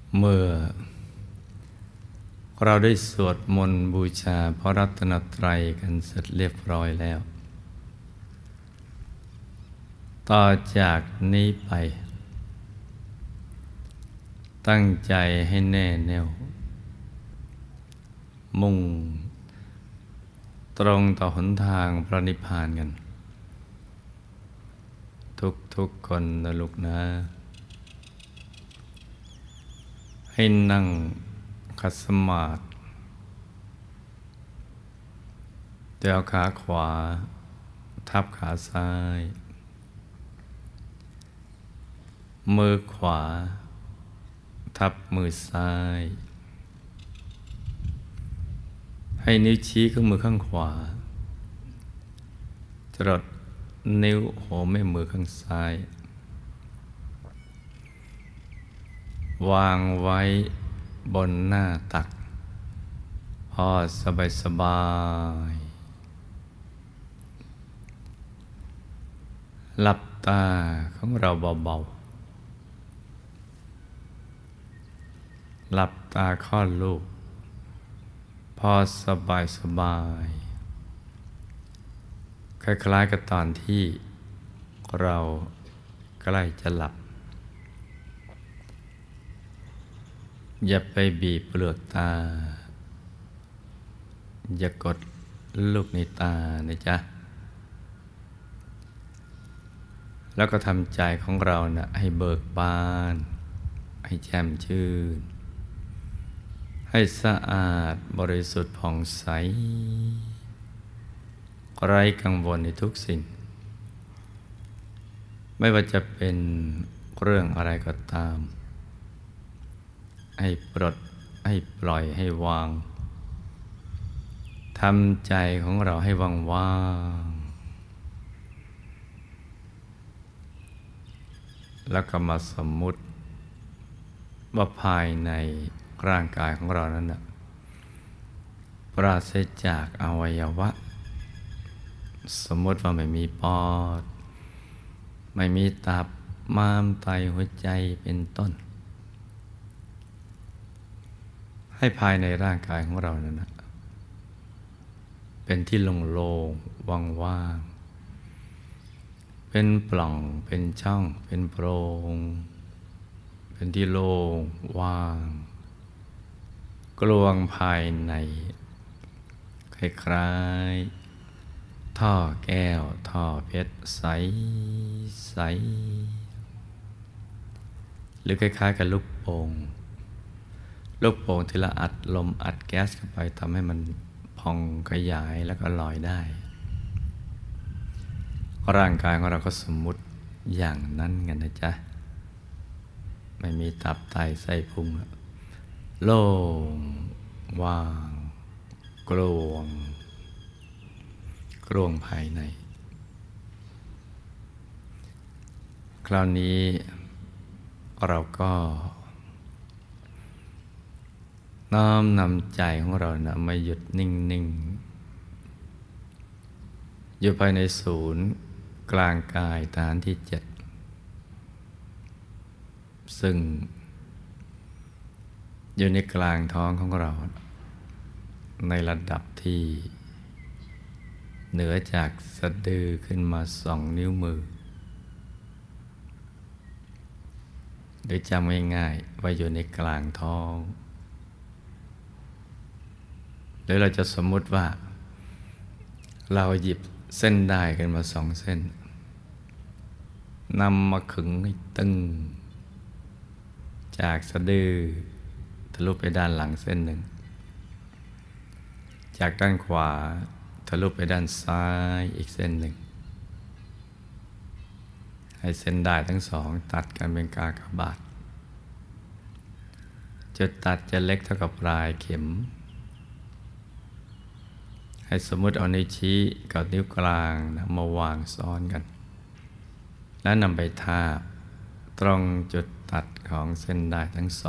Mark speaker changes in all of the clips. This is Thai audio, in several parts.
Speaker 1: เมื่อเราได้สวดมนต์บูชาพระรัตนตรัยกันเสร็จเรียบร้อยแล้วต่อจากนี้ไปตั้งใจให้แน่แน่วมุ่งตรงต่อหนทางพระนิพพานกันทุกคนนะลูกนะให้นั่งขัดสมาธิโดยเอาขาขวาทับขาซ้ายมือขวาทับมือซ้ายให้นิ้วชี้ของมือข้างขวาจรดนิ้วหัวแม่มือข้างซ้ายวางไว้บนหน้าตักพอสบายหลับตาของเราเบาๆหลับตาคลอดลูกพอสบายคล้ายๆกับตอนที่เราใกล้จะหลับอย่าไปบีบเปลือกตาอย่ากดลูกในตานะจ๊ะแล้วก็ทำใจของเรานะให้เบิกบานให้แจ่มชื่นให้สะอาดบริสุทธิ์ผ่องใสไร้กังวลในทุกสิ่งไม่ว่าจะเป็นเรื่องอะไรก็ตามให้ปลดให้ปล่อยให้วางทำใจของเราให้ว่างๆแล้วก็มาสมมุติว่าภายในร่างกายของเรานั้นนะปราศจากอวัยวะสมมติว่าไม่มีปอดไม่มีตับม้ามไตหัวใจเป็นต้นให้ภายในร่างกายของเรานั้นนะเป็นที่โล่งๆว่างๆเป็นปล่องเป็นช่องเป็นโพรงเป็นที่โล่งว่างกลวงภายในคล้ายๆท่อแก้วท่อเพชรใสใสหรือคล้ายๆกับลูกโป่งที่เราอัดลมอัดแก๊สเข้าไปทำให้มันพองขยายแล้วก็ลอยได้ร่างกายของเราก็สมมุติอย่างนั้นกันนะจ๊ะไม่มีตับไตไส้พุงโล่งว่างกลวงภายในคราวนี้เราก็น้อมนำใจของเรานะมาหยุดนิ่งๆอยู่ภายในศูนย์กลางกายฐานที่ 7ซึ่งอยู่ในกลางท้องของเราในระดับที่เหนือจากสะดือขึ้นมา2 นิ้วมือโดยจำง่ายๆว่าอยู่ในกลางท้องหรือเราจะสมมุติว่าเราหยิบเส้นด้ายขึ้นมา2 เส้นนำมาขึงให้ตึงจากสะดือทะลุไปด้านหลังเส้นหนึ่งจากด้านขวาทะลุไปด้านซ้ายอีกเส้นหนึ่งให้เส้นด้ายทั้ง2ตัดกันเป็นกากบาทจุดตัดจะเล็กเท่ากับปลายเข็มให้สมมุติเอานิ้วชี้กับนิ้วกลางนะมาวางซ้อนกันแล้วนำไปทาบตรงจุดตัดของเส้นด้ายทั้ง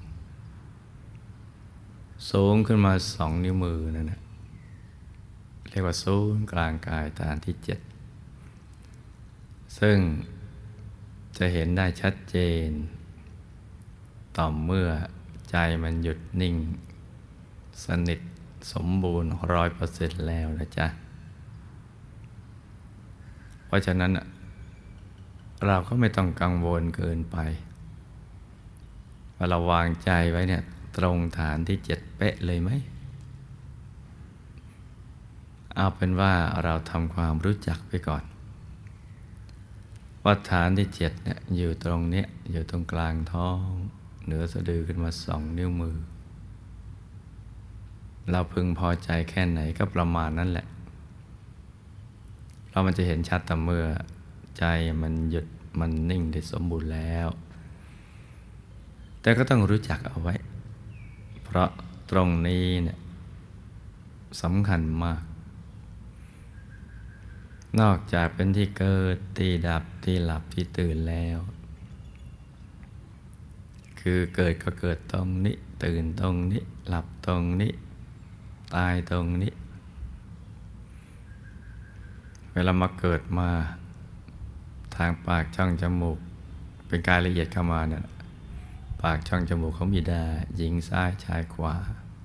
Speaker 1: 2สูงขึ้นมา2 นิ้วมือนั่นนะเรียกว่าศูนย์กลางกายฐานที่ 7ซึ่งจะเห็นได้ชัดเจนต่อเมื่อใจมันหยุดนิ่งสนิทสมบูรณ์100%แล้วนะจ๊ะเพราะฉะนั้นเราก็ไม่ต้องกังวลเกินไปว่าเราวางใจไว้เนี่ยตรงฐานที่7เป๊ะเลยไหมเอาเป็นว่าเราทำความรู้จักไปก่อนว่าฐานที่7เนี่ยอยู่ตรงเนี้ยอยู่ตรงกลางท้องเหนือสะดือขึ้นมา2 นิ้วมือเราพึงพอใจแค่ไหนก็ประมาณนั้นแหละเรามันจะเห็นชัดแต่เมื่อใจมันหยุดมันนิ่งได้สมบูรณ์แล้วแต่ก็ต้องรู้จักเอาไว้เพราะตรงนี้เนี่ยสำคัญมากนอกจากเป็นที่เกิดที่ดับที่หลับที่ตื่นแล้วคือเกิดก็เกิดตรงนี้ตื่นตรงนี้หลับตรงนี้ตายตรงนี้เวลามาเกิดมาทางปากช่องจมูกเป็นกายละเอียดเข้ามาเนี่ยปากช่องจมูกของบิดาหญิงซ้ายชายขวา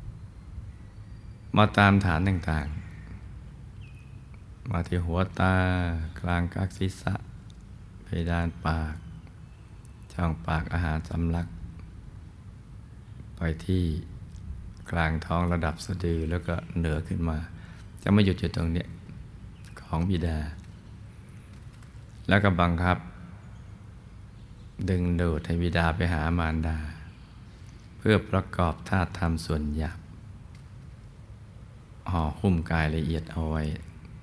Speaker 1: มาตามฐานต่างๆมาที่หัวตากลางกักศีรษะเพดานปากช่องปากอาหารสำลักไปที่กลางท้องระดับสะดือแล้วก็เหนือขึ้นมาจะไม่หยุดอยู่ตรงนี้ของบิดาแล้วก็บังคับดึงดูดให้บิดาไปหามารดาเพื่อประกอบธาตุธรรมส่วนหยาบห่อหุ้มกายละเอียดเอาไว้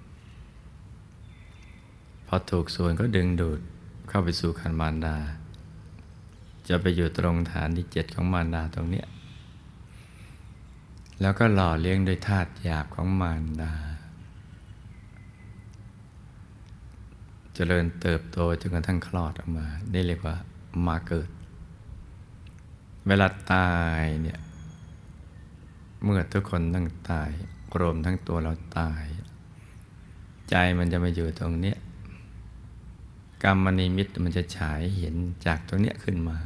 Speaker 1: พอถูกส่วนก็ดึงดูดเข้าไปสู่คันมารดาจะไปอยู่ตรงฐานที่7ของมารดาตรงเนี้ยแล้วก็หล่อเลี้ยงโดยธาตุหยาบของมารดาเจริญเติบโตจนกระทั่งคลอดออกมาได้เรียกว่ามาเกิดเวลาตายเนี่ยเมื่อทุกคนต้องตายรวมทั้งตัวเราตายใจมันจะมาอยู่ตรงเนี้ยกรรมนิมิตมันจะฉายเห็นจากตรงเนี้ยขึ้นมา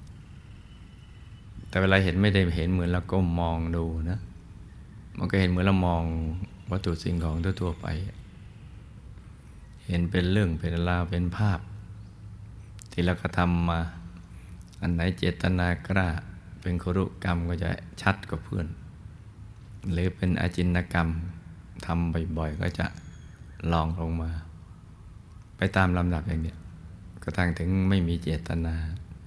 Speaker 1: แต่เวลาเห็นไม่ได้เห็นเหมือนเราก้มมองดูนะมันก็เห็นเหมือนเรามองวัตถุสิ่งของทั่วๆไปเห็นเป็นเรื่องเป็นราวเป็นภาพที่เรากระทำมาอันไหนเจตนากล้าเป็นครุกรรมก็จะชัดกว่าเพื่อนหรือเป็นอาจินกรรมทำบ่อยๆก็จะลองลงมาไปตามลำดับอย่างเนี้ยกระทั่งถึงไม่มีเจตนา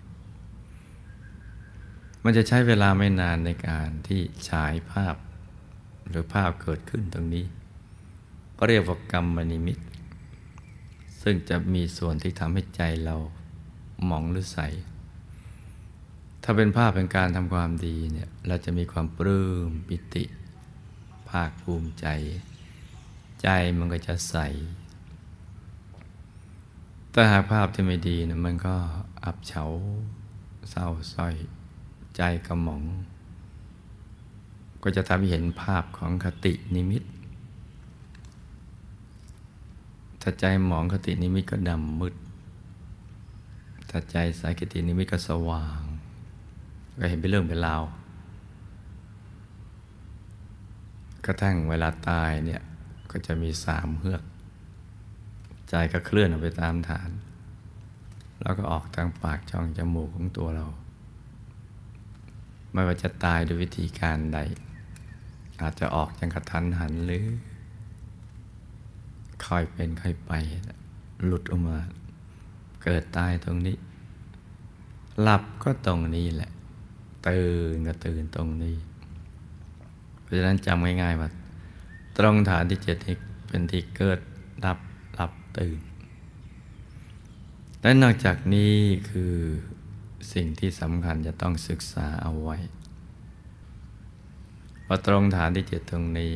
Speaker 1: มันจะใช้เวลาไม่นานในการที่ฉายภาพหรือภาพเกิดขึ้นตรงนี้ก็เรียกว่ากรรมนิมิตซึ่งจะมีส่วนที่ทำให้ใจเราหมองหรือใสถ้าเป็นภาพเป็นการทำความดีเนี่ยเราจะมีความปลื้มปิติภาคภูมิใจใจมันก็จะใสแต่หากภาพที่ไม่ดีเนี่ยมันก็อับเฉาเศร้าส้อยใจกระหม่องก็จะทำให้เห็นภาพของคตินิมิตถ้าใจหมองคตินิมิตก็ดำมืดถ้าใจใสคตินิมิตก็สว่างก็เห็นเป็นเรื่องเป็นราวกระทั่งเวลาตายเนี่ยก็จะมี3 เฮือกใจก็เคลื่อนออกไปตามฐานแล้วก็ออกทางปากช่องจมูกของตัวเราไม่ว่าจะตายด้วยวิธีการใดอาจจะออกอย่างกระทันหันหรือค่อยเป็นค่อยไปหลุดออกมาเกิดตายตรงนี้หลับก็ตรงนี้แหละตื่นก็ตื่นตรงนี้เพราะฉะนั้นจำง่ายๆว่าตรงฐานที่7นี้เป็นที่เกิดดับหลับตื่นและนอกจากนี้คือสิ่งที่สำคัญจะต้องศึกษาเอาไว้ว่าตรงฐานที่7ตรงนี้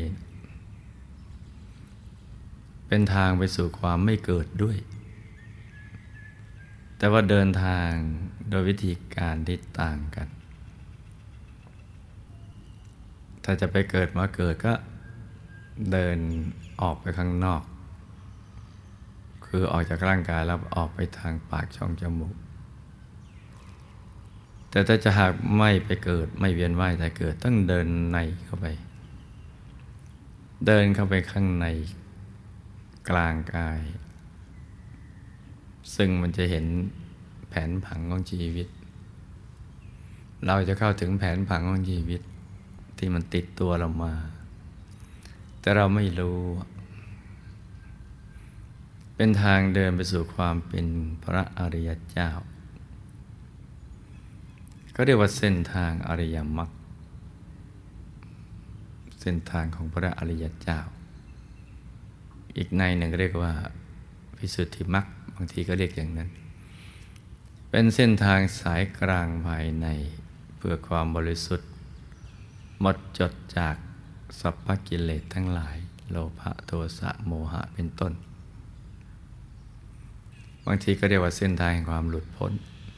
Speaker 1: เป็นทางไปสู่ความไม่เกิดด้วยแต่ว่าเดินทางโดยวิธีการที่ต่างกันถ้าจะไปเกิดมาเกิดก็เดินออกไปข้างนอกคือออกจากร่างกายแล้วออกไปทางปากช่องจมูก แแต่ถ้าจะหากไม่ไปเกิดไม่เวียนว่ายแต่เกิดต้องเดินในเข้าไปเดินเข้าไปข้างในกลางกายซึ่งมันจะเห็นแผนผังของชีวิตเราจะเข้าถึงแผนผังของชีวิตที่มันติดตัวเรามาแต่เราไม่รู้เป็นทางเดินไปสู่ความเป็นพระอริยเจ้าก็เรียกว่าเส้นทางอริยมรรคเส้นทางของพระอริยเจ้าอีกในหนึ่งเรียกว่าวิสุทธิมรรคบางทีก็เรียกอย่างนั้นเป็นเส้นทางสายกลางภายในเพื่อความบริสุทธิ์หมดจดจากสัพพกิเลสทั้งหลายโลภะโทสะโมหะเป็นต้นบางทีก็เรียกว่าเส้นทางแห่งความหลุดพ้น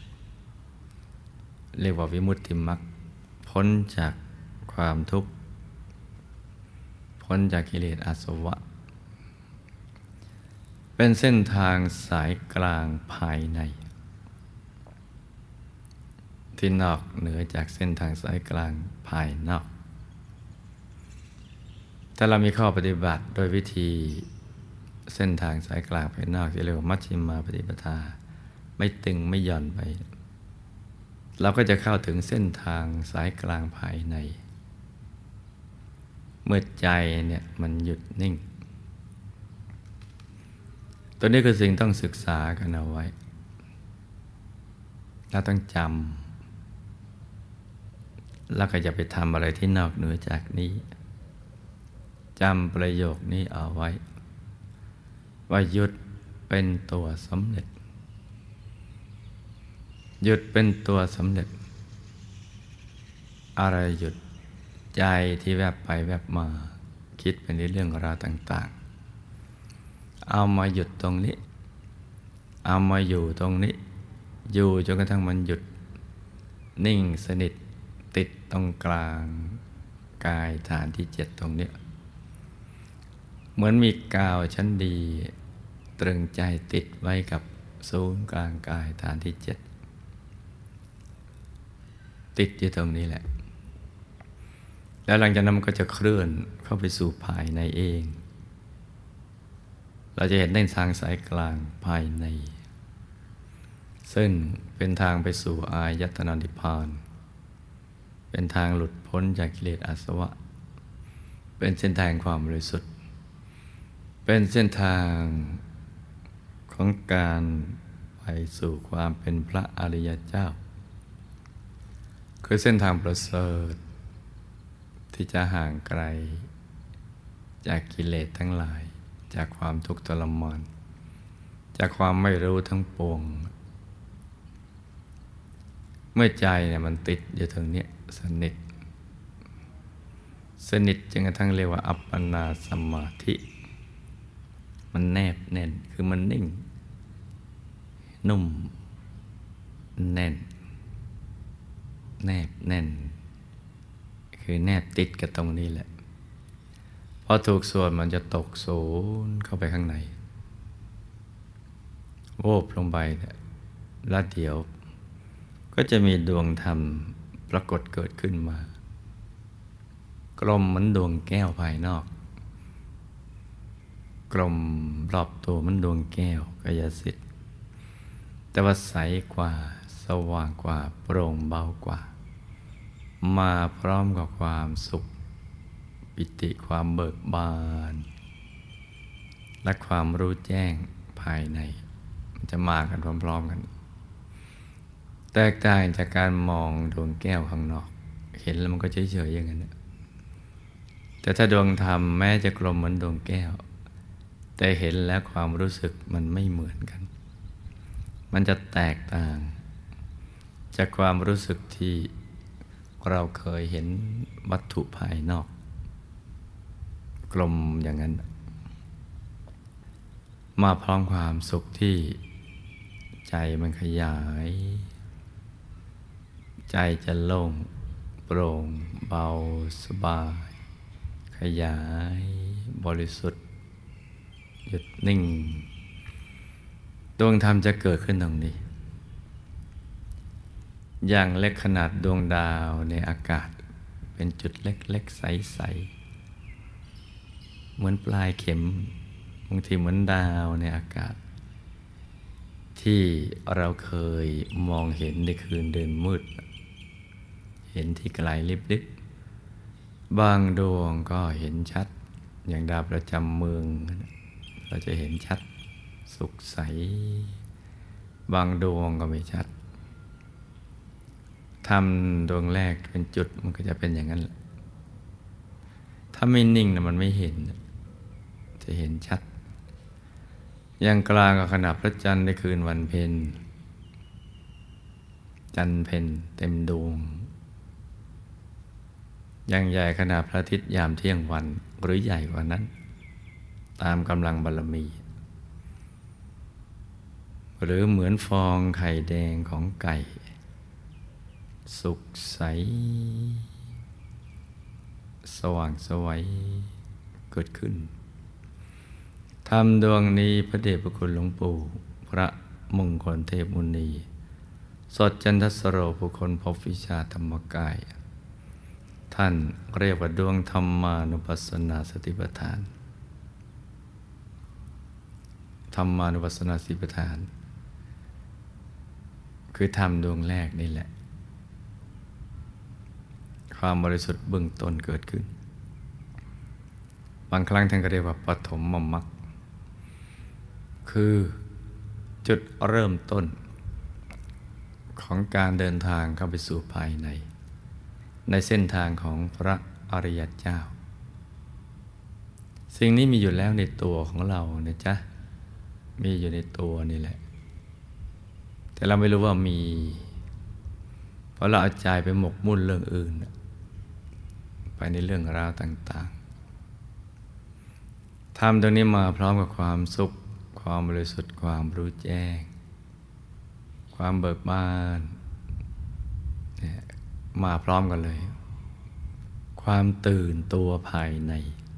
Speaker 1: เรียกว่าวิมุตติมรรคพ้นจากความทุกข์พ้นจากกิเลสอาสวะเป็นเส้นทางสายกลางภายในที่นอกเหนือจากเส้นทางสายกลางภายนอกถ้าเรามีข้อปฏิบัติโดยวิธีเส้นทางสายกลางภายนอกที่เรียกว่ามัชฌิมาปฏิปทาไม่ตึงไม่หย่อนไปเราก็จะเข้าถึงเส้นทางสายกลางภายในเมื่อใจเนี่ยมันหยุดนิ่งตัวนี้คือสิ่งต้องศึกษากันเอาไว้เราต้องจำแล้วก็อย่าไปทำอะไรที่นอกเหนือจากนี้จำประโยคนี้เอาไว้ว่าหยุดเป็นตัวสำเร็จหยุดเป็นตัวสำเร็จอะไรหยุดใจที่แวบไปแวบมาคิดไปในเรื่องราวต่างๆเอามาหยุดตรงนี้เอามาอยู่ตรงนี้อยู่จนกระทั่งมันหยุดนิ่งสนิทติดตรงกลางกายฐานที่7ตรงนี้เหมือนมีกาวชั้นดีตรึงใจติดไว้กับศูนย์กลางกายฐานที่7ติดอยู่ตรงนี้แหละแล้วหลังจากนั้นมันก็จะเคลื่อนเข้าไปสู่ภายในเองเราจะเห็นได้ทางสายกลางภายในซึ่งเป็นทางไปสู่อายตนะนิพพานเป็นทางหลุดพ้นจากกิเลสอาสวะเป็นเส้นทางความบริสุทธิ์เป็นเส้นทางของการไปสู่ความเป็นพระอริยเจ้าคือเส้นทางประเสริฐที่จะห่างไกลจากกิเลสทั้งหลายจากความทุกข์ทรมานจากความไม่รู้ทั้งปวงเมื่อใจเนี่ยมันติดอยู่ตรงนี้สนิทจนกระทั่งเรียกว่าอัปปนาสมาธิมันแนบแน่นคือมันนิ่งนุ่มแน่นแนบแน่นคือแนบติดกับตรงนี้แหละพอถูกส่วนมันจะตกศูนย์เข้าไปข้างในโวบลงไปแล้วเดี๋ยวก็จะมีดวงธรรมปรากฏเกิดขึ้นมากลมเหมือนดวงแก้วภายนอกกลมรอบตัวเหมือนดวงแก้วกายสิทธิ์แต่ว่าใสกว่าสว่างกว่าโปร่งเบากว่ามาพร้อมกับความสุขปิติความเบิกบานและความรู้แจ้งภายในมันจะมากันพร้อมๆกันแตกต่างจากการมองดวงแก้วข้างนอกเห็นแล้วมันก็เฉยๆอย่างนั้นแต่ถ้าดวงธรรมแม้จะกลมเหมือนดวงแก้วแต่เห็นแล้วความรู้สึกมันไม่เหมือนกันมันจะแตกต่างจากความรู้สึกที่เราเคยเห็นวัตถุภายนอกกลมอย่างนั้นมาพร้อมความสุขที่ใจมันขยายใจจะโล่งโปร่งเบาสบายขยายบริสุทธิ์หยุดนิ่งดวงธรรมจะเกิดขึ้นตรงนี้อย่างเล็กขนาดดวงดาวในอากาศเป็นจุดเล็กๆใสๆเหมือนปลายเข็มบางทีเหมือนดาวในอากาศที่เราเคยมองเห็นในคืนเดือนมืดเห็นที่ไกลลิบๆบางดวงก็เห็นชัดอย่างดาวประจำเมืองเราจะเห็นชัดสุขใสบางดวงก็ไม่ชัดทำดวงแรกเป็นจุดมันก็จะเป็นอย่างนั้นแหละถ้าไม่นิ่งนะมันไม่เห็นจะเห็นชัดอย่างกลางกับขณะพระจันทร์ในคืนวันเพ็ญจันทร์เพ็ญเต็มดวงอย่างใหญ่ขณะพระอาทิตย์ยามเที่ยงวันหรือใหญ่กว่านั้นตามกำลังบารมีหรือเหมือนฟองไข่แดงของไก่สุกใสสว่างไสวเกิดขึ้นธรรมดวงนี้พระเดชพระคุณหลวงปู่พระมงคลเทพมุนีสดจันทสโรผู้คนพบวิชาธรรมกายท่านเรียกว่าดวงธรรมานุปัสสนาสติปัฏฐานธรรมานุปัสสนาสติปัฏฐานคือธรรมดวงแรกนี่แหละความบริสุทธิ์เบื้องต้นเกิดขึ้นบางครั้งท่านก็เรียกว่าปฐมมรรคคือจุดเริ่มต้นของการเดินทางเข้าไปสู่ภายในเส้นทางของพระอริยเจ้าสิ่งนี้มีอยู่แล้วในตัวของเรานะจ๊ะมีอยู่ในตัวนี่แหละแต่เราไม่รู้ว่ามีเพราะเราเอาใจไปหมกมุ่นเรื่องอื่นไปในเรื่องราวต่างๆทำตรงนี้มาพร้อมกับความสุขความบริสุทธิ์ความรู้แจ้งความเบิกบานมาพร้อมกันเลยความตื่นตัวภายใน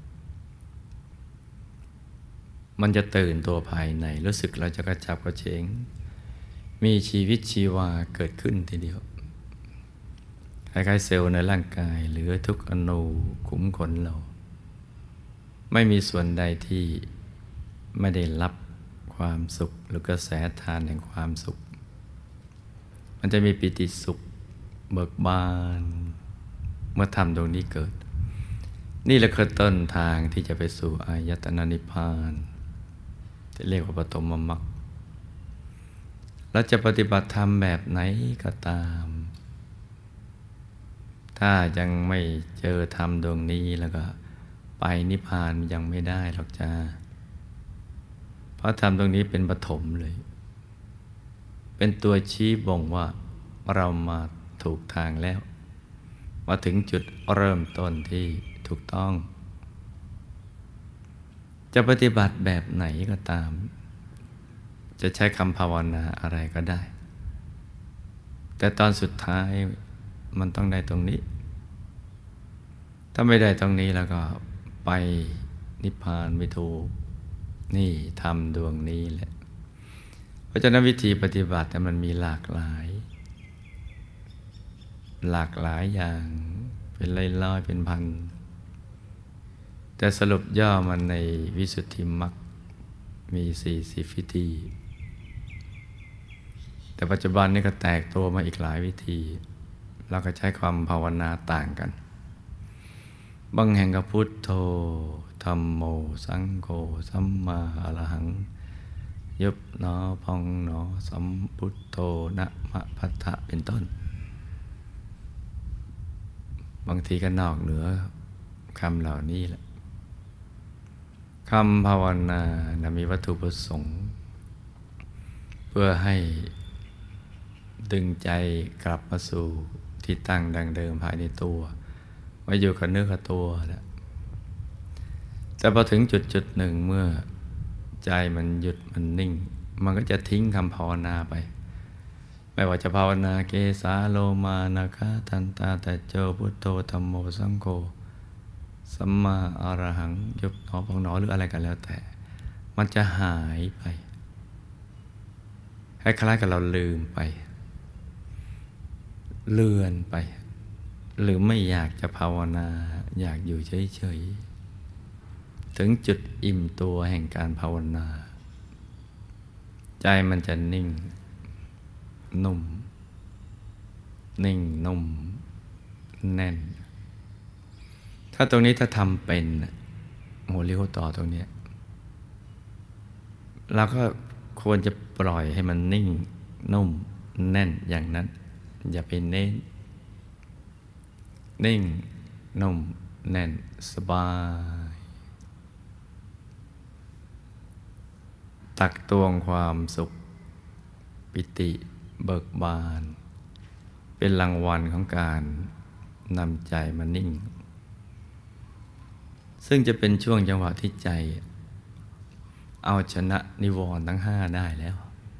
Speaker 1: มันจะตื่นตัวภายในรู้สึกเราจะกระฉับกระเฉงมีชีวิตชีวาเกิดขึ้นทีเดียวคล้ายๆเซลล์ในร่างกายเหลือทุกอนูขุมขนเราไม่มีส่วนใดที่ไม่ได้รับความสุขหรือกระแสทานแห่งความสุขมันจะมีปิติสุขเบิกบานเมื่อทำตรงนี้เกิดนี่แหละคือต้นทางที่จะไปสู่อายตนะนิพพานที่เรียกว่าปฐมมรรคเราจะปฏิบัติธรรมแบบไหนก็ตามถ้ายังไม่เจอธรรมดวงนี้แล้วก็ไปนิพพานยังไม่ได้หรอกจ้าเพราะธรรมตรงนี้เป็นปฐมเลยเป็นตัวชี้บ่งว่าเรามาถูกทางแล้วมาถึงจุดเริ่มต้นที่ถูกต้องจะปฏิบัติแบบไหนก็ตามจะใช้คำภาวนาอะไรก็ได้แต่ตอนสุดท้ายมันต้องได้ตรงนี้ถ้าไม่ได้ตรงนี้แล้วก็ไปนิพพานไม่ถูกนี่ทำดวงนี้แหละเพราะฉะนั้นวิธีปฏิบัติมันมีหลากหลายอย่างเป็นร้อยเป็นพันแต่สรุปย่อมันในวิสุทธิมรรคมี40วิธีแต่ปัจจุบันนี้ก็แตกตัวมาอีกหลายวิธีเราก็ใช้ความภาวนาต่างกันบางแห่งก็พุทโธธัมโมสังโฆสัมมาอรหังยุบหนอพองหนอสัมพุทโธนะมะพัทธะเป็นต้นบางทีก็นอกเหนือคำเหล่านี้แหละคำภาวนามีวัตถุประสงค์เพื่อให้ดึงใจกลับมาสู่ที่ตั้งดังเดิมภายในตัวมาอยู่กับเนื้อกับตัวแล้วแต่พอถึงจุดหนึ่งเมื่อใจมันหยุดมันนิ่งมันก็จะทิ้งคำภาวนาไปไม่ว่าจะภาวนาเกสาโลมานาคาทันตาแต่โจพุทโธธัมโมสังโฆสัมมาอรหังยุบหนอพองหนอหรืออะไรกันแล้วแต่มันจะหายไปคล้ายๆกับเราลืมไปเลือนไปหรือไม่อยากจะภาวนาอยากอยู่เฉยๆถึงจุดอิ่มตัวแห่งการภาวนาใจมันจะนิ่งนุ่มนิ่งนุ่มแน่นถ้าตรงนี้ถ้าทำเป็นหัวเลี้ยวต่อตรงนี้เราก็ควรจะปล่อยให้มันนิ่งนุ่มแน่นอย่างนั้นอย่าไปเน้นนิ่งนุ่มแน่นสบายตักตวงความสุขปิติเบิกบานเป็นรางวัลของการนำใจมานิ่งซึ่งจะเป็นช่วงจังหวะที่ใจเอาชนะนิวรณ์ทั้งห้าได้แล้ว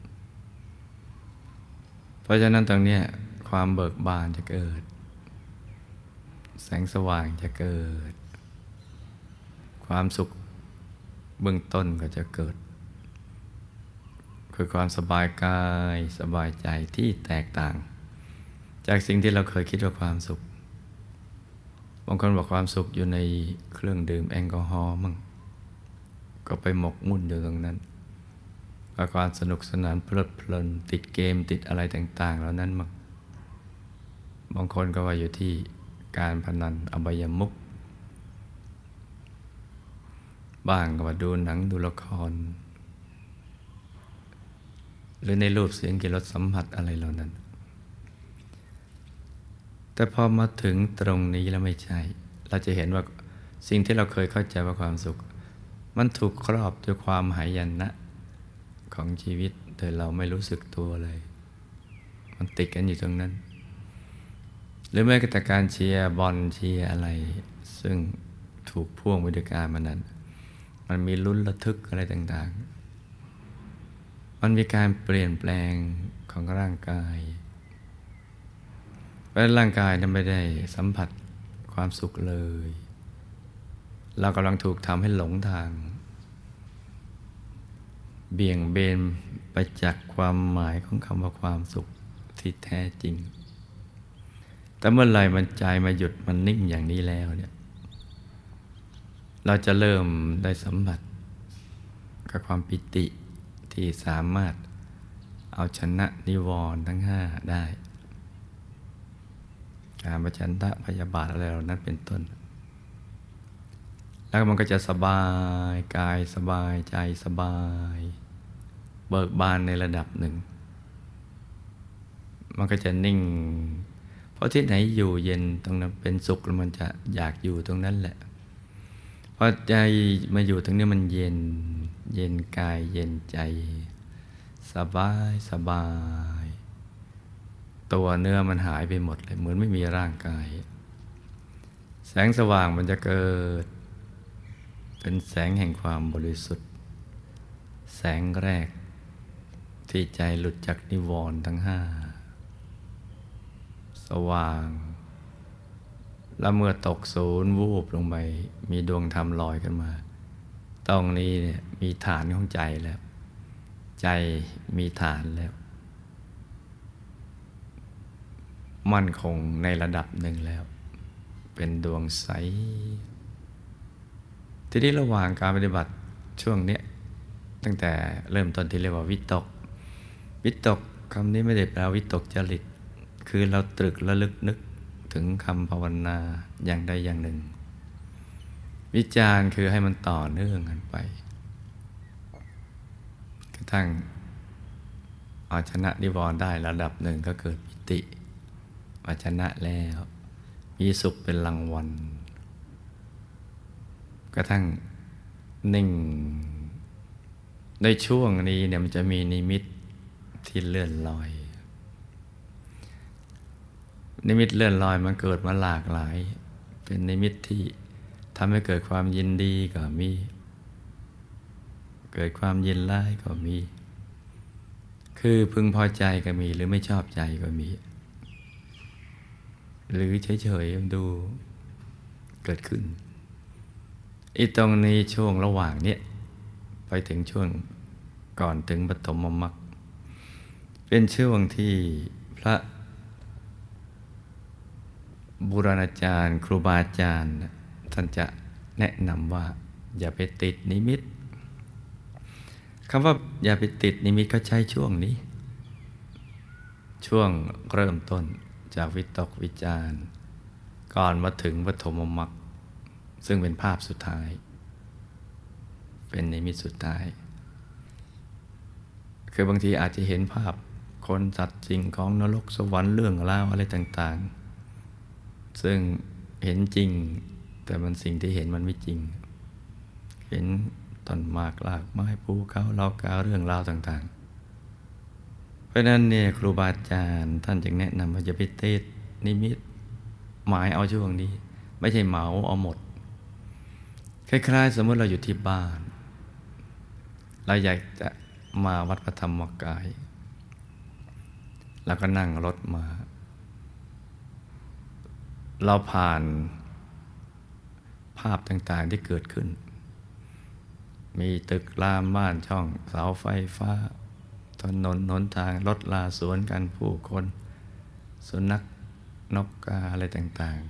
Speaker 1: เพราะฉะนั้นตรงนี้ความเบิกบานจะเกิดแสงสว่างจะเกิดความสุขเบื้องต้นก็จะเกิดคือความสบายกายสบายใจที่แตกต่างจากสิ่งที่เราเคยคิดว่าความสุขบางคนบอกความสุขอยู่ในเครื่องดื่มแอลกอฮอล์มั่งก็ไปหมกมุ่นอยู่ตรงนั้นกับความสนุกสนานเพลิดเพลินติดเกมติดอะไรต่างๆแล้วนั้นมั่งบางคนก็ว่าอยู่ที่การพนันอบายมุขบ้างก็ว่าดูหนังดูละครหรือในรูปเสียงกลิ่นรสสัมผัสอะไรเหล่านั้นแต่พอมาถึงตรงนี้แล้วไม่ใช่เราจะเห็นว่าสิ่งที่เราเคยเข้าใจว่าความสุขมันถูกครอบด้วยความหายนะของชีวิตโดยเราไม่รู้สึกตัวเลยมันติดกันอยู่ตรงนั้นหรือแม้แต่การเชียร์บอลเชียร์อะไรซึ่งถูกพ่วงไปด้วยการมันนั้นมันมีลุ้นระทึกอะไรต่างๆมันมีการเปลี่ยนแปลงของร่างกายเพราะร่างกายนั้นไม่ได้สัมผัสความสุขเลยเรากำลังถูกทำให้หลงทางเบี่ยงเบนไปจากความหมายของคำว่าความสุขที่แท้จริงแต่เมื่อไหร่มันใจมาหยุดมันนิ่งอย่างนี้แล้วเนี่ยเราจะเริ่มได้สัมผัสกับความปิติที่สามารถเอาชนะนิวรณ์ทั้งห้าได้การมฉันทะพยาบาทอะไรเหล่านั้นเป็นต้นแล้วมันก็จะสบายกายสบายใจสบายเบิกบานในระดับหนึ่งมันก็จะนิ่งเพราะที่ไหนอยู่เย็นตรงนั้นเป็นสุขแล้วมันจะอยากอยู่ตรงนั้นแหละพอใจมาอยู่ตรงนี้มันเย็นเย็นกายเย็นใจสบายสบายตัวเนื้อมันหายไปหมดเลยเหมือนไม่มีร่างกายแสงสว่างมันจะเกิดเป็นแสงแห่งความบริสุทธิ์แสงแรกที่ใจหลุดจากนิวรณ์ทั้งห้าสว่างแล้วเมื่อตกศูนย์วูบลงไปมีดวงธรรมลอยขึ้นมาตรงนี้เนี่ยมีฐานของใจแล้วใจมีฐานแล้วมั่นคงในระดับหนึ่งแล้วเป็นดวงใสทีนี้ระหว่างการปฏิบัติช่วงนี้ตั้งแต่เริ่มต้นที่เรียกว่าวิตกคำนี้ไม่ได้แปลวิตกจริตคือเราตรึกระลึกนึกถึงคำภาวนาอย่างใดอย่างหนึ่งวิจารณ์คือให้มันต่อเนื่องกันไปกระทั่งเอาชนะนิวรณ์ได้ระดับหนึ่งก็เกิดปิติว่าชนะแล้วมีสุขเป็นรางวัลกระทั่งนิ่งในช่วงนี้เนี่ยมันจะมีนิมิตที่เลื่อนลอยนิมิตเลื่อนลอยมันเกิดมาหลากหลายเป็นนิมิตที่ทำให้เกิดความยินดีก็มีเกิดความยินร้ายก็มีคือพึงพอใจก็มีหรือไม่ชอบใจก็มีหรือเฉยๆดูเกิดขึ้นอีตรงนี้ช่วงระหว่างนี้ไปถึงช่วงก่อนถึงปฐมมรรคเป็นช่วงที่พระบูรณาจารย์ครูบาอาจารย์ท่านจะแนะนำว่าอย่าไปติดนิมิตคำว่าอย่าไปติดนิมิตเขาใช้ช่วงนี้ช่วงเริ่มต้นจากวิตกวิจารณ์ก่อนมาถึงปฐมมรรคซึ่งเป็นภาพสุดท้ายเป็นนิมิตสุดท้ายคือบางทีอาจจะเห็นภาพคนสัตว์สิ่งของนรกสวรรค์เรื่องราวอะไรต่างๆซึ่งเห็นจริงแต่มันสิ่งที่เห็นมันไม่จริงเห็นต้นหมากรากไม้ภูเขาเหล่ากาเรื่องราวต่างๆเพราะนั้นเนี่ยครูบาอาจารย์ท่านจึงแนะนำว่าอย่าไปติดนิมิตหมายเอาช่วงนี้ไม่ใช่เหมาเอาหมดคล้ายๆสมมติเราอยู่ที่บ้านเราอยากจะมาวัดพระธรรมกายแล้วก็นั่งรถมาเราผ่านภาพต่างๆที่เกิดขึ้นมีตึกรามบ้านช่องเสาไฟฟ้าถนนหนทางรถลาสวนกันผู้คนสุนัขนกกาอะไรต่าง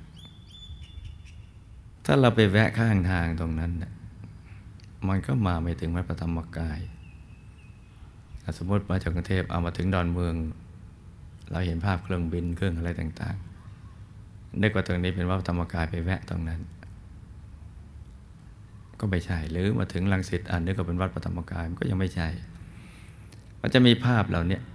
Speaker 1: ๆถ้าเราไปแวะข้างทางตรงนั้นมันก็มาไม่ถึงวัดพระธรรมกายสมมติมาจากกรุงเทพเอามาถึงดอนเมืองเราเห็นภาพเครื่องบินเครื่องอะไรต่างๆนึกว่าตรงนี้เป็นวัดพระธรรมกายไปแวะตรงนั้นก็ไม่ใช่หรือมาถึงรังสิตนึกว่าเป็นวัดพระธรรมกายมันก็ยังไม่ใช่มันจะมีภาพเหล่านี้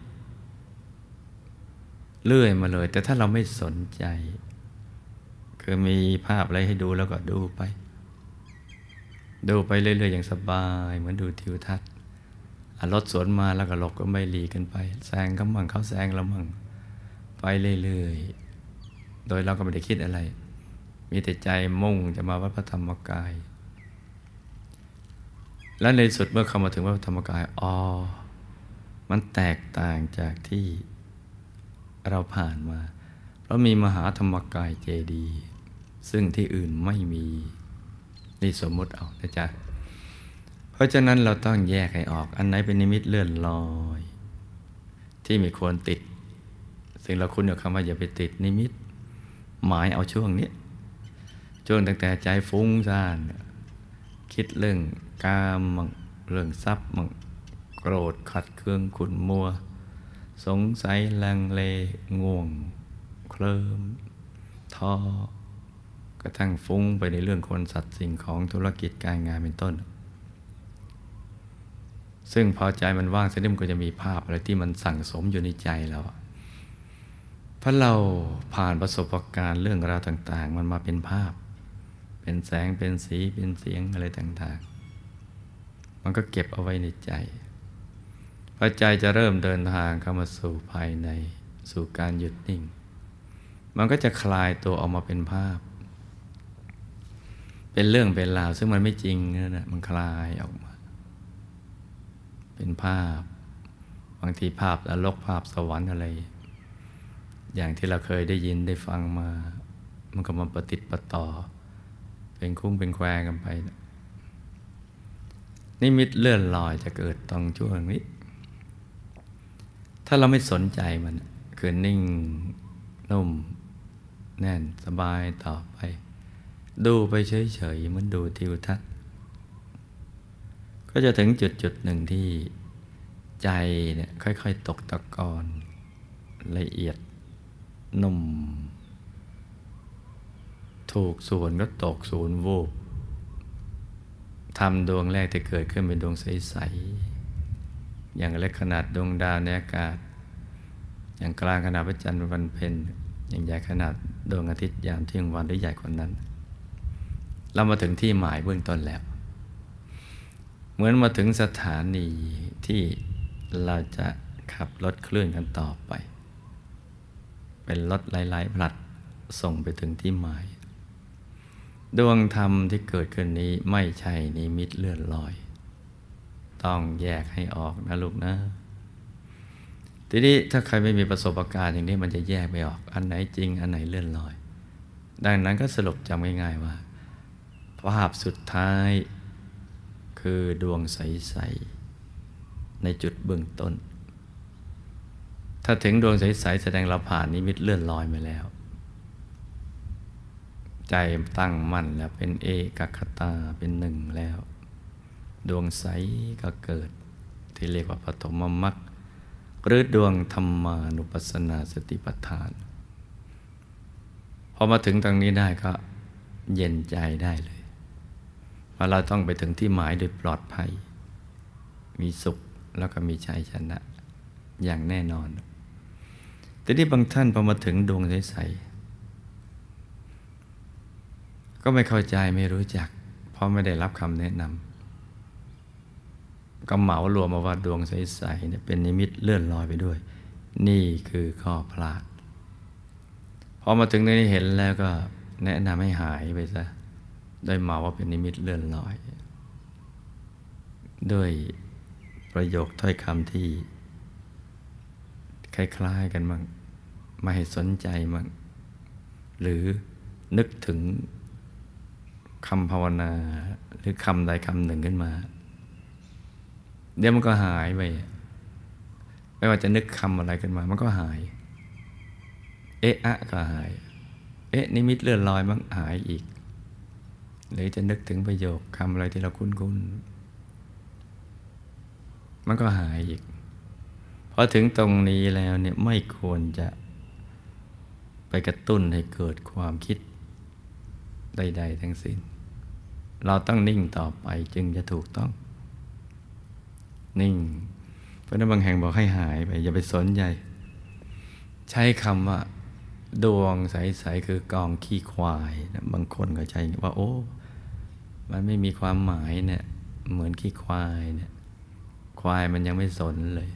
Speaker 1: เลื่อยมาเลยแต่ถ้าเราไม่สนใจคือมีภาพอะไรให้ดูแล้วก็ดูไปเรื่อยๆอย่างสบายเหมือนดูทิวทัศน์รถสวนมาแล้วก็หลบก็ไม่หลีกกันไปแซงเขามั่งเขาแซงเรามั่งไปเรื่อยๆโดยเราก็ไม่ได้คิดอะไรมีแต่ใจมุ่งจะมาวัดพระธรรมกายและในสุดเมื่อเข้ามาถึงวัดพระธรรมกายมันแตกต่างจากที่เราผ่านมาเพราะมีมหาธรรมกายเจดีย์ซึ่งที่อื่นไม่มีนี่สมมติเอานะจ๊ะเพราะฉะนั้นเราต้องแยกให้ออกอันไหนเป็นนิมิตเลื่อนลอยที่ไม่ควรติดซึ่งเราคุ้นกับคำว่าอย่าไปติดนิมิตหมายเอาช่วงนี้ช่วงตั้งแต่ใจฟุ้งซ่านคิดเรื่องกามมั่งเรื่องทรัพย์มั่งโกรธขัดเคืองขุ่นมัวสงสัยลังเลง่วงเคลิ้มท้อกระทั่งฟุ้งไปในเรื่องคนสัตว์สิ่งของธุรกิจการงานเป็นต้นซึ่งพอใจมันว่างเสร็จมันก็จะมีภาพอะไรที่มันสั่งสมอยู่ในใจเราเพราะเราผ่านประสบการณ์เรื่องราวต่างๆมันมาเป็นภาพเป็นแสงเป็นสีเป็นเสียงอะไรต่างๆมันก็เก็บเอาไว้ในใจพอใจจะเริ่มเดินทางเข้ามาสู่ภายในสู่การหยุดนิ่งมันก็จะคลายตัวออกมาเป็นภาพเป็นเรื่องเป็นราวซึ่งมันไม่จริงนะมันคลายออกมาเป็นภาพบางทีภาพนรกภาพสวรรค์อะไรอย่างที่เราเคยได้ยินได้ฟังมามันก็มาประติดประต่อเป็นคุ้งเป็นแควกันไปนิมิตเลื่อนลอยจะเกิดตรงช่วงนี้ถ้าเราไม่สนใจมันคือนิ่งนุ่มแน่นสบายต่อไปดูไปเฉยๆเหมือนดูทิวทัศน์ก็จะถึงจุดหนึ่งที่ใจเนี่ยค่อยๆตกตะกอนละเอียดนุ่มถูกส่วนก็ตกศูนย์วูบทำดวงแรกที่เกิดขึ้นเป็นดวงใสๆอย่างเล็กขนาดดวงดาวในอากาศอย่างกลางขนาดพระจันทร์เป็นวันเพ็ญอย่างใหญ่ขนาดดวงอาทิตย์ยามเที่ยงวันหรือใหญ่กว่านั้นเรามาถึงที่หมายเบื้องต้นแล้วเหมือนมาถึงสถานีที่เราจะขับรถเคลื่อนกันต่อไปเป็นรถหลายๆผลัดส่งไปถึงที่หมายดวงธรรมที่เกิดขึ้นนี้ไม่ใช่นิมิตเลื่อนลอยต้องแยกให้ออกนะลูกนะทีนี้ถ้าใครไม่มีประสบการณ์อย่างนี้มันจะแยกไม่ออกอันไหนจริงอันไหนเลื่อนลอยดังนั้นก็สรุปจำง่ายๆว่าภาพสุดท้ายคือดวงใสๆในจุดเบื้องต้นถ้าถึงดวงใสๆแสดงเราผ่านนิมิตเลื่อนลอยมาแล้วใจตั้งมั่นแล้วเป็นเอกคตาเป็นหนึ่งแล้ว ดวงใสก็เกิดที่เรียกว่าปฐมมรรคหรือดวงธรรมานุปัสสนาสติปัฏฐานพอมาถึงตรงนี้ได้ก็เย็นใจได้เลยว่าเราต้องไปถึงที่หมายโดยปลอดภัยมีสุขแล้วก็มีชัยชนะอย่างแน่นอนแต่ที่บางท่านพอมาถึงดวงใสๆก็ไม่เข้าใจไม่รู้จักเพราะไม่ได้รับคำแนะนำก็เหมารวมมาว่าดวงใสๆเนี่ยเป็นนิมิตเลื่อนลอยไปด้วยนี่คือข้อพลาดพอมาถึงในนี้เห็นแล้วก็แนะนำให้หายไปซะโดยเหมาว่าเป็นนิมิตเลื่อนลอยด้วยประโยคถ้อยคำที่คล้ายๆกันบ้างไม่ให้สนใจบ้างหรือนึกถึงคำภาวนาหรือคำใดคำหนึ่งขึ้นมาเดี๋ยวมันก็หายไปไม่ว่าจะนึกคำอะไรขึ้นมามันก็หายเอ๊ะอะก็หายเอ๊ะนิมิตเลื่อนลอยมันหายอีกหรือจะนึกถึงประโยคคำอะไรที่เราคุ้นๆมันก็หายอีกพอถึงตรงนี้แล้วเนี่ยไม่ควรจะไปกระตุ้นให้เกิดความคิดใดๆทั้งสิ้นเราต้องนิ่งต่อไปจึงจะถูกต้องนิ่งเพราะนั้นบางแห่งบอกให้หายไปอย่าไปสนใจใช้คำว่าดวงใสๆคือกองขี้ควายนะบางคนก็ใช้ว่าโอ้มันไม่มีความหมายเนี่ยเหมือนขี้ควายเนี่ยควายมันยังไม่สนเลย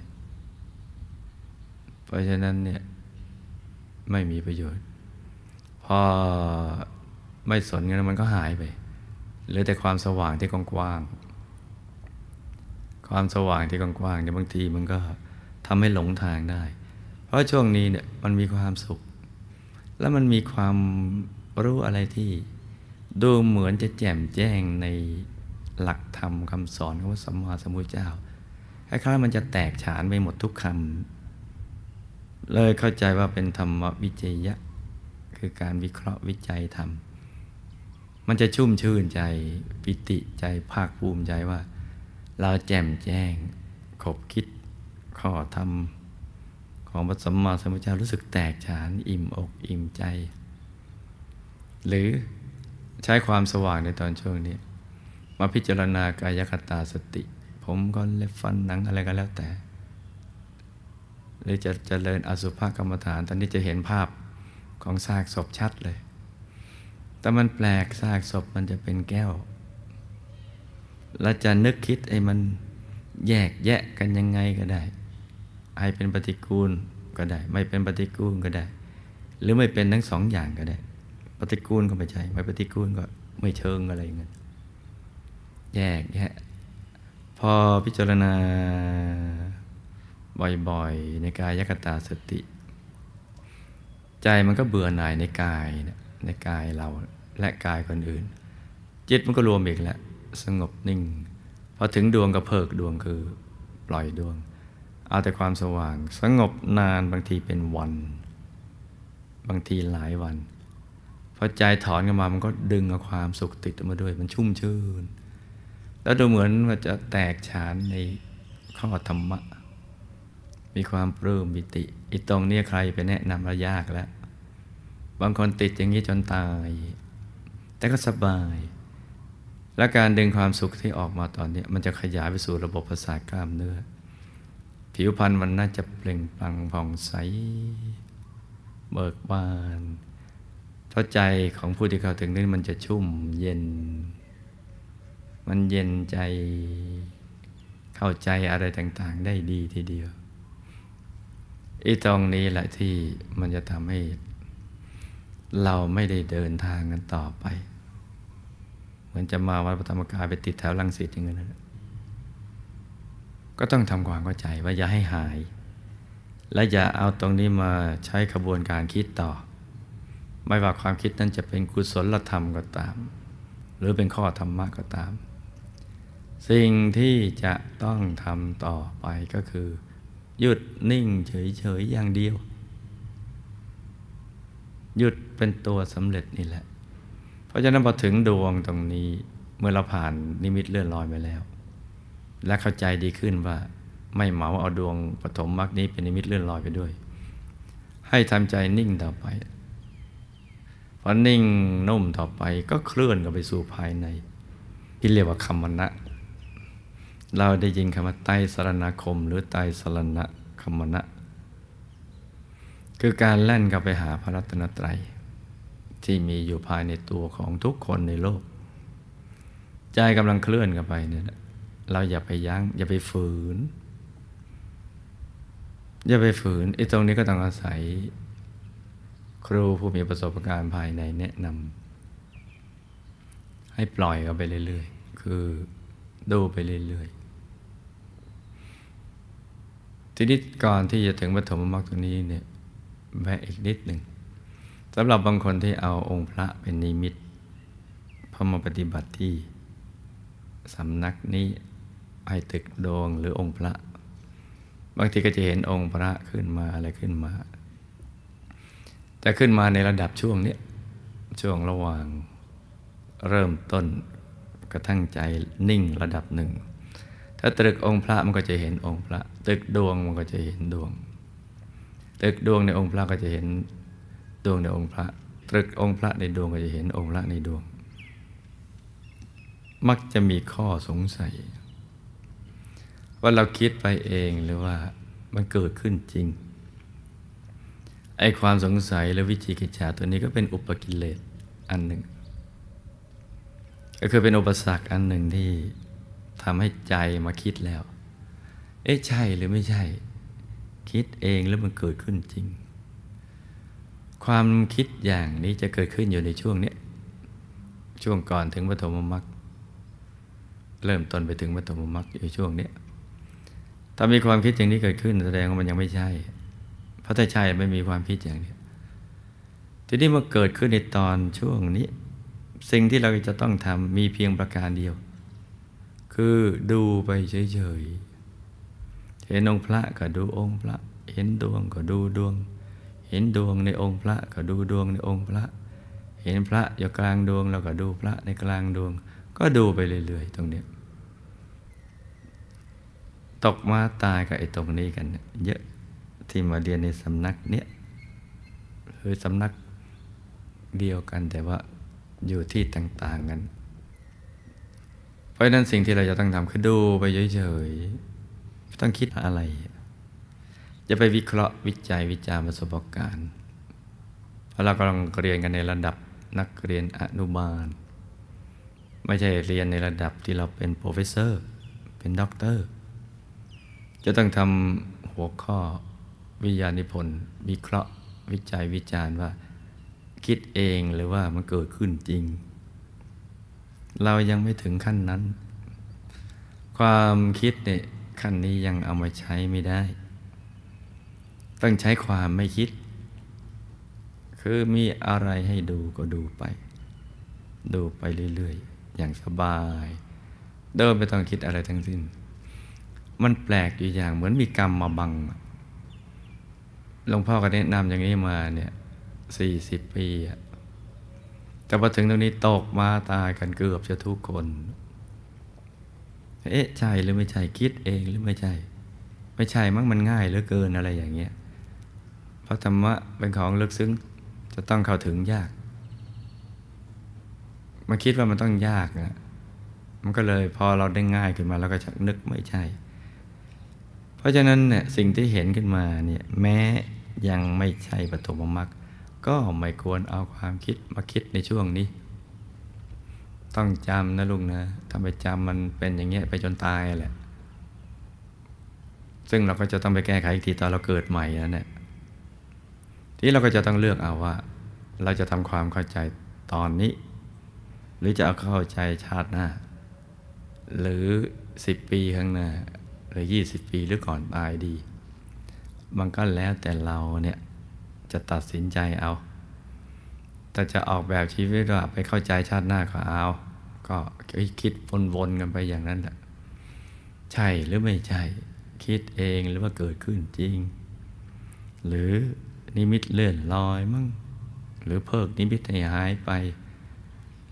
Speaker 1: เพราะฉะนั้นเนี่ยไม่มีประโยชน์พอไม่สนกันมันก็หายไปเหลือแต่ความสว่างที่กว้างๆความสว่างที่กว้างๆเนี่ยบางทีมันก็ทำให้หลงทางได้เพราะช่วงนี้เนี่ยมันมีความสุขแล้วมันมีความรู้อะไรที่ดูเหมือนจะแจ่มแจ้งในหลักธรรมคำสอนของพระสัมมาสัมพุทธเจ้าคล้ายๆมันจะแตกฉานไปหมดทุกคำเลยเข้าใจว่าเป็นธรรมวิจยะคือการวิเคราะห์วิจัยธรรมมันจะชุ่มชื่นใจปิติใจภาคภูมิใจว่าเราแจ่มแจ้งขบคิดข้อธรรมของพระสัมมาสัมพุทธเจ้ารู้สึกแตกฉานอิ่มอกอิ่มใจหรือใช้ความสว่างในตอนช่วงนี้มาพิจารณากายคตาสติผมก็เล็บฟันหนังอะไรก็แล้วแต่หรือจะเจริญอสุภกรรมฐานตอนนี้จะเห็นภาพของซากศพชัดเลยแต่มันแปลกซากศพมันจะเป็นแก้วแล้วจะนึกคิดไอ้มันแยกแยะกันยังไงก็ได้ให้เป็นปฏิกูลก็ได้ไม่เป็นปฏิกูลก็ได้หรือไม่เป็นทั้งสองอย่างก็ได้ปฏิกูลก็ไม่ใช่ไม่ปฏิกูลก็ไม่เชิงอะไรเงี้ยแยกแยะพอพิจารณาบ่อยๆในกายคตาสติใจมันก็เบื่อหน่ายในกายในกายเราและกายคนอื่นจิตมันก็รวมอีกแล้วสงบนิ่งพอถึงดวงก็เพิกดวงคือปล่อยดวงเอาแต่ความสว่างสงบนานบางทีเป็นวันบางทีหลายวันพอใจถอนกันมามันก็ดึงเอาความสุขติดมาด้วยมันชุ่มชื่นแล้วดูเหมือนว่าจะแตกฉานในข้อธรรมะมีความปลื้มปิติอีตรงนี้ใครไปแนะนำเรายากแล้วบางคนติดอย่างนี้จนตายแต่ก็สบายและการดึงความสุขที่ออกมาตอนนี้มันจะขยายไปสู่ระบบประสาทกล้ามเนื้อผิวพรรณมันน่าจะเปล่งปลั่งผ่องใสเบิกบานเพราะใจของผู้ที่เข้าถึงนี้มันจะชุ่มเย็นมันเย็นใจเข้าใจอะไรต่างๆได้ดีทีเดียวอีตรงนี้แหละที่มันจะทำให้เราไม่ได้เดินทางกันต่อไปเหมือนจะมาวัดพระธรรมกายไปติดแถวรังสิตอย่างนั้นก็ต้องทำความเข้าใจว่าอย่าให้หายและอย่าเอาตรงนี้มาใช้ขบวนการคิดต่อไม่ว่าความคิดนั้นจะเป็นกุศลธรรมก็ตามหรือเป็นข้อธรรมะก็ตามสิ่งที่จะต้องทำต่อไปก็คือหยุดนิ่งเฉยๆอย่างเดียวหยุดเป็นตัวสำเร็จนี่แหละเพราะฉะนั้นพอถึงดวงตรงนี้เมื่อเราผ่านนิมิตเลื่อนลอยไปแล้วและเข้าใจดีขึ้นว่าไม่เหมาเอาดวงปฐมมรรคนี้เป็นนิมิตเลื่อนลอยไปด้วยให้ทำใจนิ่งต่อไปพอนิ่งนุ่มต่อไปก็เคลื่อนกันไปสู่ภายในที่เรียกว่าคัมมนะเราได้ยินคำว่าไตรสรณคมหรือไตรสรณคัมมนะคือการแล่นกับไปหาพระรัตนตรัยที่มีอยู่ภายในตัวของทุกคนในโลกใจกำลังเคลื่อนกันไปเนี่ยเราอย่าไปยั้งอย่าไปฝืนไอ้ตรงนี้ก็ต้องอาศัยครูผู้มีประสบการณ์ภายในแนะนำให้ปล่อยกันไปเรื่อยๆคือดูไปเรื่อยๆทีนี้ก่อนที่จะถึงปฐมมรรคตรงนี้เนี่ยแวะอีกนิดหนึ่งสำหรับบางคนที่เอาองค์พระเป็นนิมิตพอมาปฏิบัติที่สำนักนี้ให้ตึกดวงหรือองค์พระบางทีก็จะเห็นองค์พระขึ้นมาอะไรขึ้นมาจะขึ้นมาในระดับช่วงนี้ช่วงระหว่างเริ่มต้นกระทั่งใจนิ่งระดับหนึ่งถ้าตรึกองค์พระมันก็จะเห็นองค์พระตรึกดวงมันก็จะเห็นดวงตรึกดวงในองค์พระก็จะเห็นดวงในองค์พระตรึกองค์พระในดวงก็จะเห็นองค์พระในดวงมักจะมีข้อสงสัยว่าเราคิดไปเองหรือว่ามันเกิดขึ้นจริงไอ้ความสงสัยและวิจิกิจฉาตัวนี้ก็เป็นอุปกิเลสอันหนึ่งก็คือเป็นอุปสรรคอันหนึ่งที่ทำให้ใจมาคิดแล้วใช่หรือไม่ใช่คิดเองแล้วมันเกิดขึ้นจริงความคิดอย่างนี้จะเกิดขึ้นอยู่ในช่วงนี้ช่วงก่อนถึงปฐมมรรคเริ่มต้นไปถึงปฐมมรรคอยู่ช่วงนี้ถ้ามีความคิดอย่างนี้เกิดขึ้นแสดงว่ามันยังไม่ใช่เพราะถ้าใช่ไม่มีความคิดอย่างนี้ทีนี้มาเกิดขึ้นในตอนช่วงนี้สิ่งที่เราจะต้องทำมีเพียงประการเดียวคือดูไปเฉยๆเห็นองค์พระก็ดูองค์พระเห็นดวงก็ดูดวงเห็นดวงในองค์พระก็ดูดวงในองค์พระเห็นพระอยู่กลางดวงเราก็ดูพระในกลางดวงก็ดูไปเรื่อยๆตรงนี้ตกมาตายกับไอ้ตรงนี้กันเยอะที่มาเรียนในสำนักเนี้ยคือสำนักเดียวกันแต่ว่าอยู่ที่ต่างๆกันเพราะฉะนั้นสิ่งที่เราจะต้องทำคือดูไปเฉยๆต้องคิดอะไรจะไปวิเคราะห์วิจัยวิจารณ์ประสบการณ์เพราะเรากำลังเรียนกันในระดับนักเรียนอนุบาลไม่ใช่เรียนในระดับที่เราเป็นโปรเฟสเซอร์เป็นด็อกเตอร์จะต้องทำหัวข้อวิทยานิพนธ์วิเคราะห์วิจัยวิจารณ์ว่าคิดเองหรือว่ามันเกิดขึ้นจริงเรายังไม่ถึงขั้นนั้นความคิดเนี่ยขั้นนี้ยังเอามาใช้ไม่ได้ต้องใช้ความไม่คิดคือมีอะไรให้ดูก็ดูไปเรื่อยๆอย่างสบายโดยไม่ต้องคิดอะไรทั้งสิ้นมันแปลกอยู่อย่างเหมือนมีกรรมมาบังหลวงพ่อก็แนะนำอย่างนี้มาเนี่ย40 ปีแต่พอถึงตรงนี้ตกมาตายกันเกือบจะทุกคนใช่หรือไม่ใช่คิดเองหรือไม่ใช่มั้งมันง่ายเหลือเกินอะไรอย่างเงี้ยเพราะธรรมะเป็นของลึกซึ้งจะต้องเข้าถึงยากมันคิดว่ามันต้องยากนะมันก็เลยพอเราได้ง่ายขึ้นมาเราก็ชักนึกไม่ใช่เพราะฉะนั้นเนี่ยสิ่งที่เห็นขึ้นมาเนี่ยแม้ยังไม่ใช่ปฐมมรรคก็ไม่ควรเอาความคิดมาคิดในช่วงนี้ต้องจำนะลุงนะถ้าไปจำมันเป็นอย่างเงี้ยไปจนตายแหละซึ่งเราก็จะต้องไปแก้ไขอีกทีตอนเราเกิดใหม่นั่นแหละที่เราก็จะต้องเลือกเอาว่าเราจะทำความเข้าใจตอนนี้หรือจะเอาเข้าใจชาติหน้าหรือ10 ปีข้างหน้าหรือ20 ปีหรือก่อนตายดีมันก็แล้วแต่เราเนี่ยจะตัดสินใจเอาแต่จะออกแบบชีวิตว่าไปเข้าใจชาติหน้าก็เอาก็คิดวนๆกันไปอย่างนั้นแหละใช่หรือไม่ใช่คิดเองหรือว่าเกิดขึ้นจริงหรือนิมิตเลื่อนลอยมั่งหรือเพิกนิมิตให้หายไป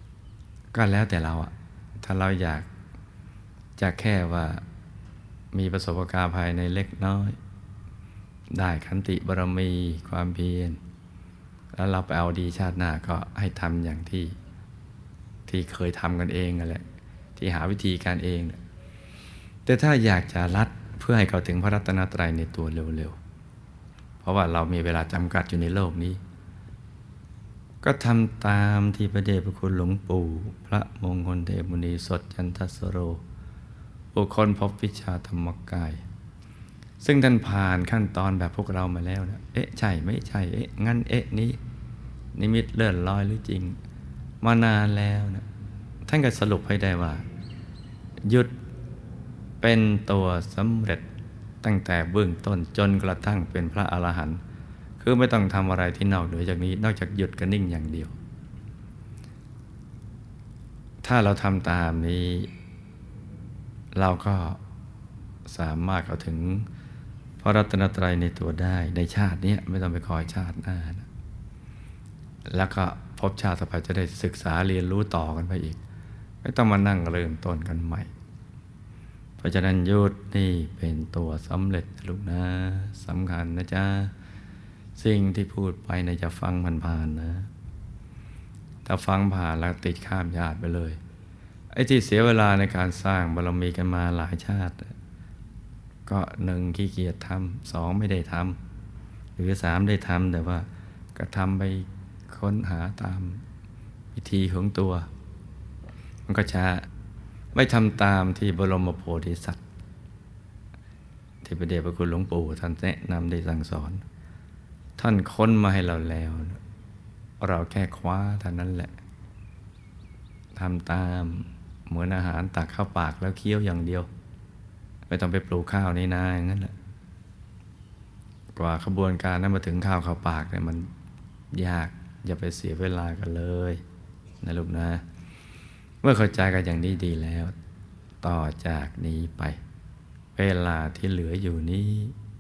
Speaker 1: ก็แล้วแต่เราอะถ้าเราอยากจะแค่ว่ามีประสบการณ์ภายในเล็กน้อยได้ขันติบารมีความเพียรแล้วเราไปเอาดีชาติหน้าก็ให้ทำอย่างที่เคยทำกันเองนั่นแหละที่หาวิธีการเองแต่ถ้าอยากจะรัดเพื่อให้เข้าถึงพระรัตนตรัยในตัวเร็วๆเพราะว่าเรามีเวลาจำกัดอยู่ในโลกนี้ก็ทำตามที่พระเดชพระคุณหลวงปู่พระมงคลเทพมุนีสดจันทสโรบุคคลพบวิชาธรรมกายซึ่งท่านผ่านขั้นตอนแบบพวกเรามาแล้วนะใช่ไม่ใช่งั้นนี้นิมิตเลื่อนลอยหรือจริงมานานแล้วนะท่านก็สรุปให้ได้ว่าหยุดเป็นตัวสำเร็จตั้งแต่เบื้องต้นจนกระทั่งเป็นพระอรหันต์คือไม่ต้องทำอะไรที่นอกเหนือจากนี้นอกจากหยุดกับนิ่งอย่างเดียวถ้าเราทำตามนี้เราก็สามารถเข้าถึงพระรัตนตรัยในตัวได้ในชาตินี้ไม่ต้องไปคอยชาติหน้านะแล้วก็พบชาติต่อไปจะได้ศึกษาเรียนรู้ต่อกันไปอีกไม่ต้องมานั่งเริ่มต้นกันใหม่เพราะฉะนั้นหยุดนี่เป็นตัวสำเร็จลูกนะสำคัญนะจ๊ะสิ่งที่พูดไปนะจะฟังผ่านๆนะถ้าฟังผ่านแล้วติดข้ามญาติไปเลยไอ้ที่เสียเวลาในการสร้างบารมีกันมาหลายชาติก็หนึ่งขี้เกียจทำสองไม่ได้ทำหรือสามได้ทำแต่ว่าก็ทำไปค้นหาตามวิธีของตัวมันก็ช้าไม่ทำตามที่บรมโพธิสัตว์ที่พระเดชพระคุณหลวงปู่ท่านแนะนำได้สั่งสอนท่านค้นมาให้เราแล้วเราแค่คว้าเท่านั้นแหละทำตามเหมือนอาหารตักเข้าปากแล้วเคี้ยวอย่างเดียวไม่ต้องไปปลูกข้าวในนาอย่างนั้นแหละกว่าขบวนการนั้นมาถึงข้าวเข้าปากเนี่ยมันยากอย่าไปเสียเวลากันเลยนะลูกนะเมื่อเข้าใจกันอย่างนี้ดีแล้วต่อจากนี้ไปเวลาที่เหลืออยู่นี้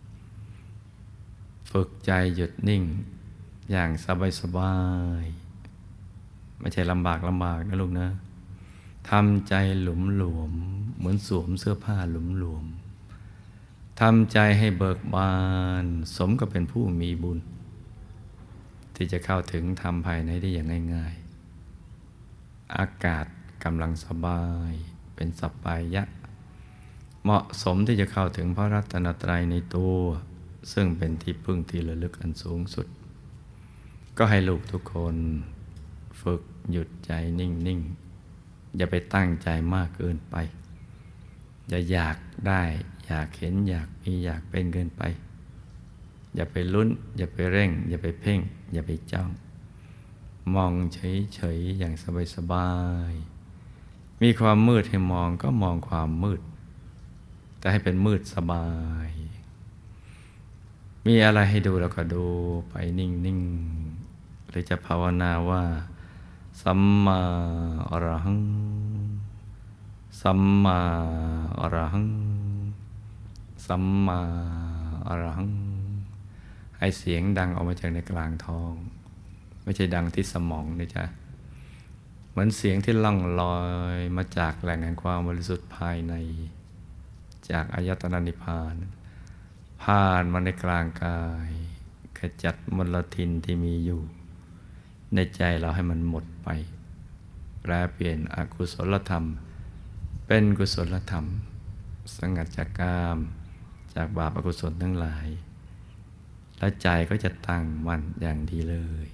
Speaker 1: ฝึกใจหยุดนิ่งอย่างสบายๆไม่ใช่ลำบากนะลูกนะทำใจหลุมหลวมเหมือนสวมเสื้อผ้าหลุมหลวมทำใจให้เบิกบานสมกับเป็นผู้มีบุญที่จะเข้าถึงธรรมภายในได้อย่างง่ายๆอากาศกำลังสบายเป็นสัปปายะเหมาะสมที่จะเข้าถึงพระรัตนตรัยในตัวซึ่งเป็นที่พึ่งที่ระลึกอันสูงสุดก็ให้ลูกทุกคนฝึกหยุดใจนิ่งๆอย่าไปตั้งใจมากเกินไปอย่าอยากได้อยากเห็นอยากมีอยากเป็นเกินไปอย่าไปลุ้นอย่าไปเร่งอย่าไปเพ่งอย่าไปจ้องมองเฉยๆอย่างสบายๆมีความมืดให้มองก็มองความมืดแต่ให้เป็นมืดสบายมีอะไรให้ดูเราก็ดูไปนิ่งๆหรือจะภาวนาว่าสัมมาอรหังสัมมาอรหังสัมมาอรหังให้เสียงดังออกมาจากในกลางท้องไม่ใช่ดังที่สมองนะจ๊ะเหมือนเสียงที่ล่องลอยมาจากแหล่งแห่งความบริสุทธิ์ภายในจากอายตนะนิพพานผ่านมาในกลางกายขจัดมลทินที่มีอยู่ในใจเราให้มันหมดไปแปลเปลี่ยนอกุศลธรรมเป็นกุศลธรรมสงัดจากกามจากบาปอกุศลทั้งหลายและใจก็จะตั้งมั่นอย่างดีเลย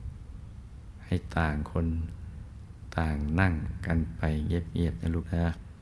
Speaker 1: ให้ต่างคนต่างนั่งกันไปเงียบๆนะลูกนะ